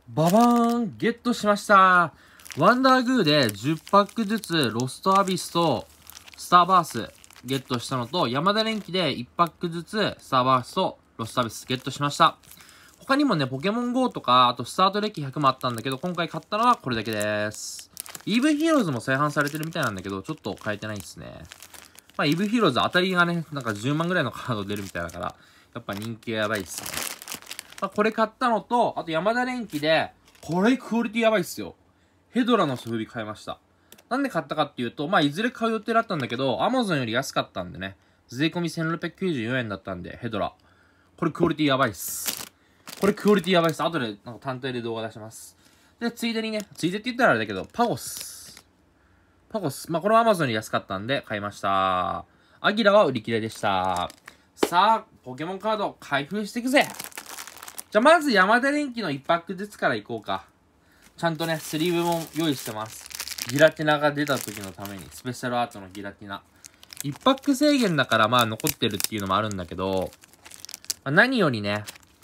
ババーンゲットしました。ワンダーグーで10パックずつロストアビスとスターバースゲットしたのと、山田電機で1パックずつスターバースとロストアビスゲットしました。他にもね、ポケモン GO とか、あとスタートデッキ100もあったんだけど、今回買ったのはこれだけです。EV ヒーローズも再販されてるみたいなんだけど、ちょっと変えてないですね。まあ EV ヒーローズ当たりがね、なんか10万ぐらいのカード出るみたいだから、やっぱ人気がやばいっすね。まあ、これ買ったのと、あと山田電機で、これクオリティやばいっすよ。ヘドラのソフビ買いました。なんで買ったかっていうと、まあ、いずれ買う予定だったんだけど、Amazon より安かったんでね、税込み1694円だったんで、ヘドラ。これクオリティやばいっす。これクオリティやばいっす。後で、なんか単体で動画出します。で、ついでにね、ついでって言ったらあれだけど、パゴス。まあ、これは Amazon より安かったんで、買いました。アギラは売り切れでした。さあ、ポケモンカード開封していくぜ。じゃあまず山田電機の1パックずつからいこうか。ちゃんとね、スリーブも用意してます。ギラティナが出た時のために、スペシャルアートのギラティナ。1パック制限だからまあ残ってるっていうのもあるんだけど、まあ、何よりね、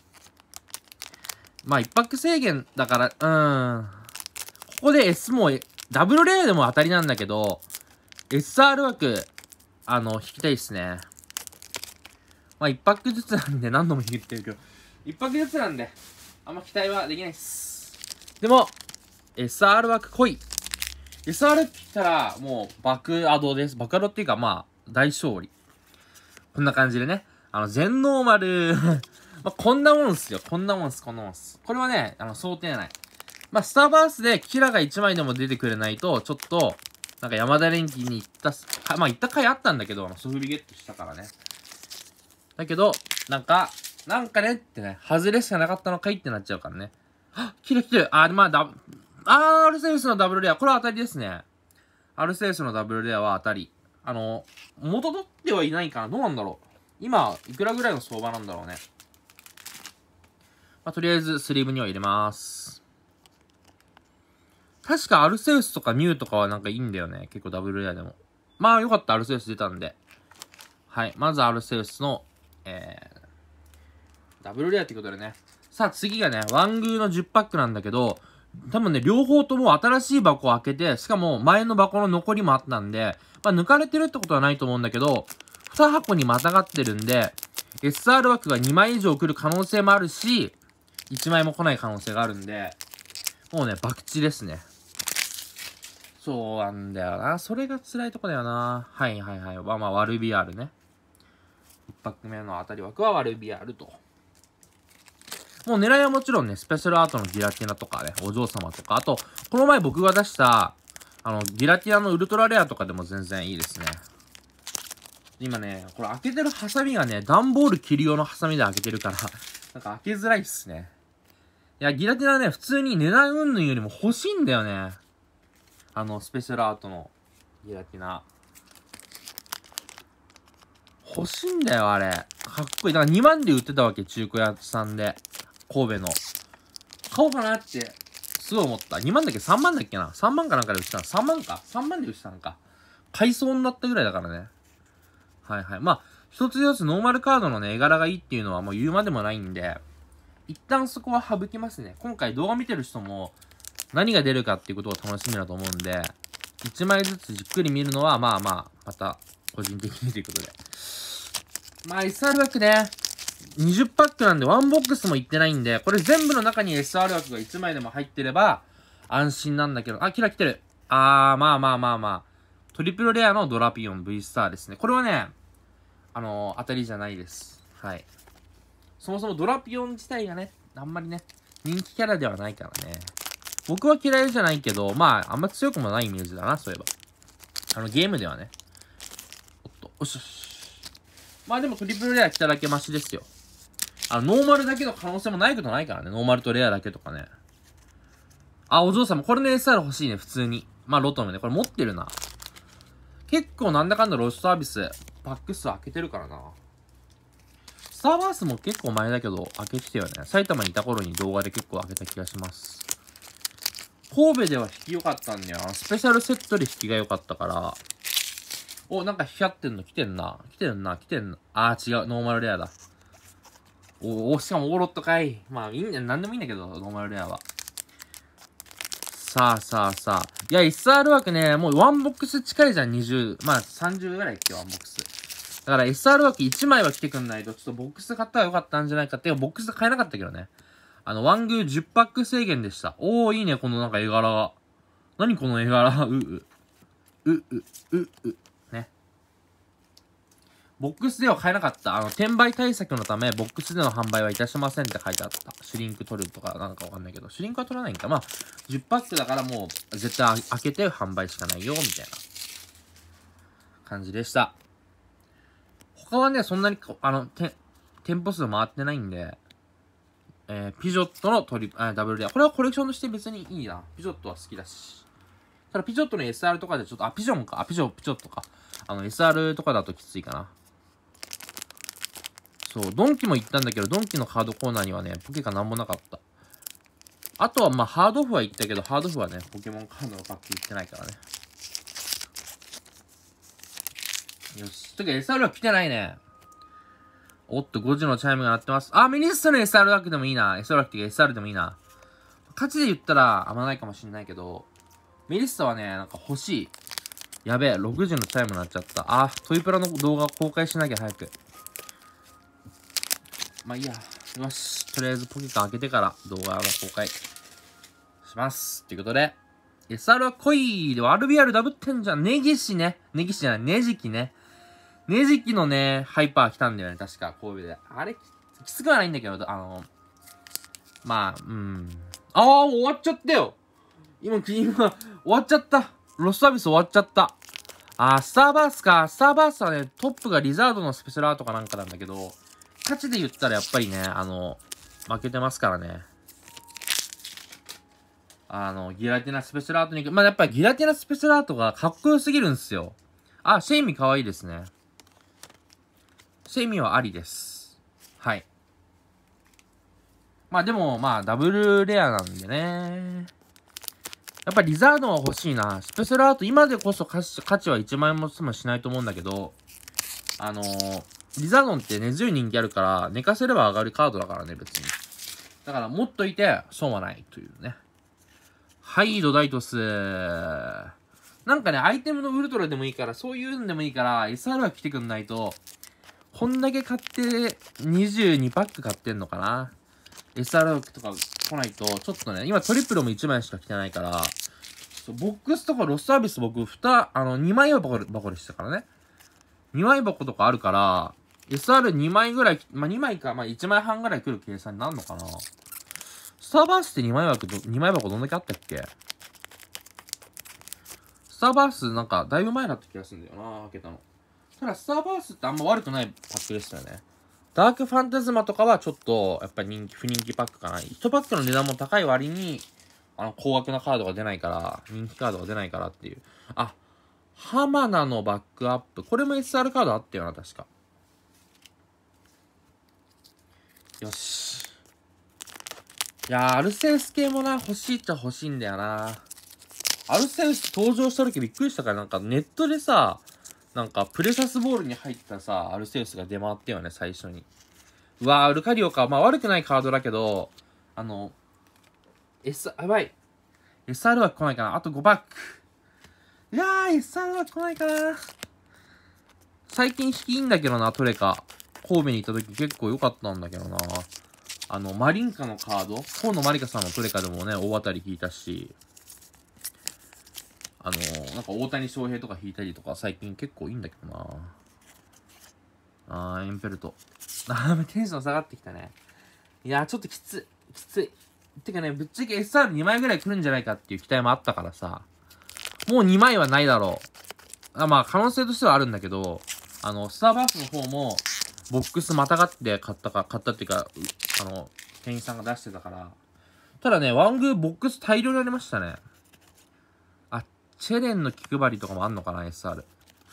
まあ1パック制限だから、ここで S も、ダブルレアでも当たりなんだけど、SR 枠、引きたいっすね。まあ1パックずつなんで何度も言ってるけど、1パックずつなんで、あんま期待はできないっす。でも、SR 枠来い。SR 来たら、もう、爆アドです。爆アドっていうか、まあ、大勝利。こんな感じでね。全ノーマルまあ、こんなもんっすよ。こんなもんっす。これはね、想定内。まあ、スターバースでキラが1枚でも出てくれないと、ちょっと、なんか山田電機に行った、まあ、行った回あったんだけど、ソフビゲットしたからね。だけど、なんかねってね、外れしかなかったのかいってなっちゃうからね。キラ来てる。まあ、アルセウスのダブルレア。これは当たりですね。アルセウスのダブルレアは当たり。元取ってはいないかな。どうなんだろう。今、いくらぐらいの相場なんだろうね。まあ、とりあえず、スリーブには入れます。確かアルセウスとかミュウとかはなんかいいんだよね。結構ダブルレアでも。まあ、よかった。アルセウス出たんで。はい。まずアルセウスの、ダブルレアってことでね。さあ次がね、ワングーの10パックなんだけど、多分ね、両方とも新しい箱を開けて、しかも前の箱の残りもあったんで、まあ抜かれてるってことはないと思うんだけど、2箱にまたがってるんで、SR 枠が2枚以上来る可能性もあるし、1枚も来ない可能性があるんで、もうね、博打ですね。そうなんだよな。それが辛いとこだよな。はい。まあ、ワルビアールね。1パック目の当たり枠はワルビアールと。もう狙いはもちろんね、スペシャルアートのギラティナとかね、お嬢様とか、あと、この前僕が出した、ギラティナのウルトラレアとかでも全然いいですね。今ね、これ開けてるハサミがね、段ボール切り用のハサミで開けてるから、なんか開けづらいっすね。いや、ギラティナね、普通に値段云々よりも欲しいんだよね。スペシャルアートのギラティナ。欲しいんだよ、あれ。かっこいい。だから2万で売ってたわけ、中古屋さんで。神戸の。買おうかなって、すごい思った。2万だっけ ?3 万だっけな ?3 万かなんかで売ってたの ?3 万か ?3 万で売ってたのか。買いそうになったぐらいだからね。はい。まあ、一つ一つノーマルカードのね、絵柄がいいっていうのはもう言うまでもないんで、一旦そこは省きますね。今回動画見てる人も、何が出るかっていうことが楽しみだと思うんで、1枚ずつじっくり見るのは、また、個人的にということで。まあ、SR 枠ね、20パックなんでワンボックスもいってないんで、これ全部の中に SR 枠が1枚でも入ってれば、安心なんだけど、キラ来てる。まあ。トリプルレアのドラピオン V スターですね。これはね、当たりじゃないです。はい。そもそもドラピオン自体がね、あんまりね、人気キャラではないからね。僕は嫌いじゃないけど、まあ、あんま強くもないイメージだな、そういえば。ゲームではね。よし。まあでもトリプルレア来ただけマシですよ。ノーマルだけの可能性もないことないからね。ノーマルとレアだけとかね。お嬢様、これの SR 欲しいね、普通に。まあ、ロトのね、これ持ってるな。結構なんだかんだロストサービス、パック数開けてるからな。スターバースも結構前だけど、開けてたよね。埼玉にいた頃に動画で結構開けた気がします。神戸では引き良かったんだよ。スペシャルセットで引きが良かったから。なんか光ってんの来てんな。違う。ノーマルレアだ。しかもオーロットかい。まあ、いいんだよ。なんでもいいんだけど、ノーマルレアは。 さあ。いや、SR 枠ね、もうワンボックス近いじゃん、20、まあ30ぐらいっけ、ワンボックス。だから SR 枠1枚は来てくんないと、ちょっとボックス買ったらよかったんじゃないかっていう、ボックス買えなかったけどね。ワングー10パック制限でした。おー、いいね、このなんか絵柄が。何この絵柄ね。ボックスでは買えなかった。転売対策のため、ボックスでの販売はいたしませんって書いてあった。シュリンク取るとかなんかわかんないけど、シュリンクは取らないんか。まあ、10パックだからもう、絶対開けて販売しかないよ、みたいな感じでした。他はね、そんなに、店舗数回ってないんで、ピジョットのダブルレア。これはコレクションとして別にいいな。ピジョットは好きだし。ただ、ピジョットの SR とかでちょっと、ピジョンか。ピジョットか。SR とかだときついかな。そう、ドンキも行ったんだけど、ドンキのカードコーナーにはね、ポケがなんもなかった。あとは、まあ、ハードオフは行ったけど、ハードオフはね、ポケモンカードのパック行ってないからね。よし。とき SR は来てないね。おっと、5時のチャイムが鳴ってます。ミニストの SR 枠でもいいな。SR 枠っていうか SR でもいいな。価値で言ったら、あんまないかもしんないけど、メリッサはね、なんか欲しい。やべえ、6時のチャイムになっちゃった。トイプラの動画公開しなきゃ早く。まあいいや。よし。とりあえずポケカ開けてから動画の公開します。ということで、SR は来い。で、RBR ダブってんじゃん。ネギシね。ネギシじゃない。ネジキね。ネジキのね、ハイパー来たんだよね。確か、神戸で。あれ、きつくはないんだけど、まあ、終わっちゃったよ。今、終わっちゃった。ロスサービス終わっちゃった。スターバースか。スターバースはね、トップがリザードのスペシャルアートかなんかなんだけど、価値で言ったらやっぱりね、負けてますからね。ギラティナスペシャルアートにまあ、やっぱりギラティナスペシャルアートがかっこよすぎるんですよ。シェイミかわいいですね。シェイミはありです。はい。まあでも、ダブルレアなんでね。やっぱリザードは欲しいな。スペシャルアート、今でこそ価値は1万円もしないと思うんだけど、リザードンって根強い人気あるから、寝かせれば上がるカードだからね、別に。だから持っといて、損はないというね。はい、ドダイトス。なんかね、アイテムのウルトラでもいいから、そういうんでもいいから、SR は来てくんないと、こんだけ買って、22パック買ってんのかな。SR とか来ないと、ちょっとね、今トリプルも1枚しか来てないから、ボックスとかロスサービス僕、2枚箱でしたからね。2枚箱とかあるから、SR2 枚ぐらい、2枚か、1枚半ぐらい来る計算になるのかな。スターバースって2枚箱どんだけあったっけ？スターバースなんか、だいぶ前だった気がするんだよな、開けたの。ただ、スターバースってあんま悪くないパックでしたよね。ダークファンタズマとかはちょっと、やっぱり不人気パックかな。1パックの値段も高い割に、高額なカードが出ないから、人気カードが出ないからっていう。ハマナのバックアップ。これも SR カードあったよな、確か。よし。いやー、アルセウス系もな、欲しいっちゃ欲しいんだよな。アルセウス登場した時びっくりしたから、なんかネットでさ、なんかプレサスボールに入ったさ、アルセウスが出回ったよね、最初に。うわー、ルカリオか。悪くないカードだけど、やばい。SR は来ないかな。あと5バック。いやー、SR は来ないかな。最近引きいいんだけどな、トレカ。神戸に行った時結構良かったんだけどな。マリンカのカード河野マリカさんのトレカでもね、大当たり引いたし、なんか大谷翔平とか引いたりとか最近結構いいんだけどな。エンペルト。テンション下がってきたね。いやー、ちょっときつい。てかね、ぶっちゃけ SR2 枚ぐらい来るんじゃないかっていう期待もあったからさ。もう2枚はないだろう。可能性としてはあるんだけど、スターバースの方も、ボックスまたがって買ったっていうか、店員さんが出してたから。ただね、ワングーボックス大量にありましたね。チェレンの気配りとかもあんのかな、SR。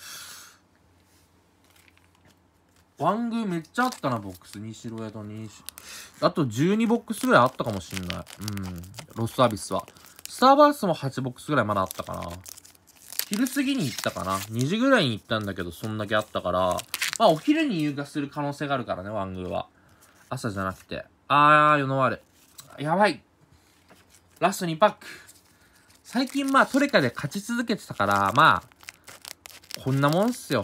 ワングーめっちゃあったな、ボックス。西ロヤとあと12ボックスぐらいあったかもしんない。ロスサービスは。スターバースも8ボックスぐらいまだあったかな。昼過ぎに行ったかな。2時ぐらいに行ったんだけど、そんだけあったから、お昼に入荷する可能性があるからね、ワングーは。朝じゃなくて。世の終わる。やばい。ラスト2パック。 最近まあトレカで勝ち続けてたから、まあ、こんなもんっすよ。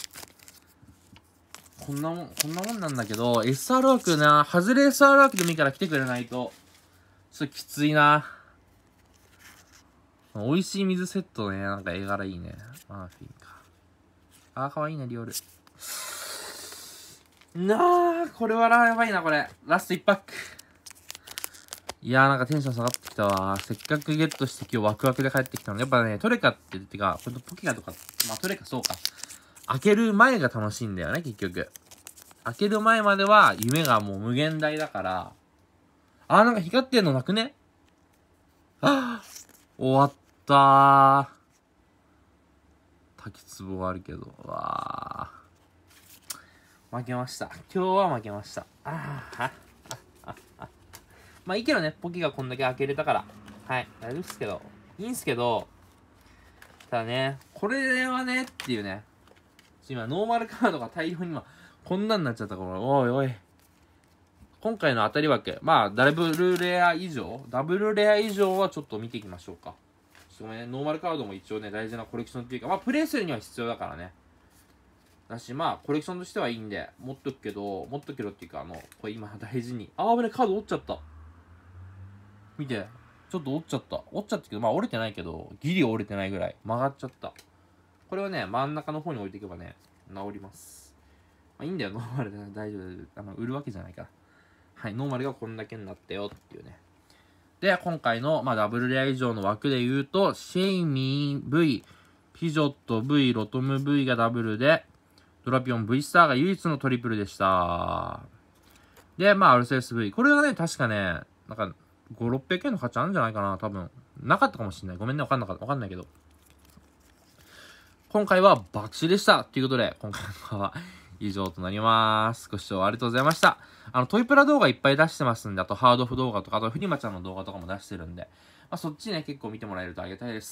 こんなもんなんだけど、SR 枠な、外れ SR 枠でもいいから来てくれないと、ちょっときついな。美味しい水セットね、なんか絵柄いいね。マーフィンか。あー、かわいいね、リオル。これはやばいな、これ。ラスト1パック。いやー、なんかテンション下がってきたわ。せっかくゲットして今日ワクワクで帰ってきたの。やっぱね、トレカっててか、ほんとポケカとか、まあトレカそうか。開ける前が楽しいんだよね、結局。開ける前までは夢がもう無限大だから。なんか光ってんのなくね？終わったー。滝壺はあるけど。わー。負けました。今日は負けました。まあいいけどね、ポキがこんだけ開けれたから。はい、大丈夫っすけど。いいんすけど、ただね、これはねっていうね。今、ノーマルカードが大量に今、こんなんなっちゃったから、おいおい。今回の当たり分け、まあ、ダブルレア以上はちょっと見ていきましょうか。ごめんね、ノーマルカードも一応ね、大事なコレクションっていうか、まあ、プレイするには必要だからね。だし、まあ、コレクションとしてはいいんで、持っとくけどっていうか、これ今大事に。危ね、カード折っちゃった。見て。ちょっと折っちゃった。折っちゃったけど、まあ折れてないけど、ギリ折れてないぐらい。曲がっちゃった。これはね、真ん中の方に置いていけばね、治ります。まあいいんだよ、ノーマルで大丈夫。売るわけじゃないから。はい、ノーマルがこんだけになったよっていうね。で、今回の、まあ、ダブルレア以上の枠で言うと、シェイミー V、ピジョット V、ロトム V がダブルで、ドラピオン V スターが唯一のトリプルでした。で、まあ、アルセウス V。これはね、確かね、なんか、5、600円の価値あるんじゃないかな、多分。なかったかもしれない。ごめんね、わかんないけど。今回は爆死でした。ということで、今回の動画は以上となります。ご視聴ありがとうございました。トイプラ動画いっぱい出してますんで、あとハードオフ動画とか、あとフリマちゃんの動画とかも出してるんで、まあ、そっちね、結構見てもらえるとありがたいです。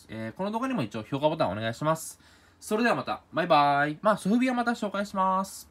この動画にも一応評価ボタンお願いします。それではまた、バイバーイ。まあ、ソフビはまた紹介します。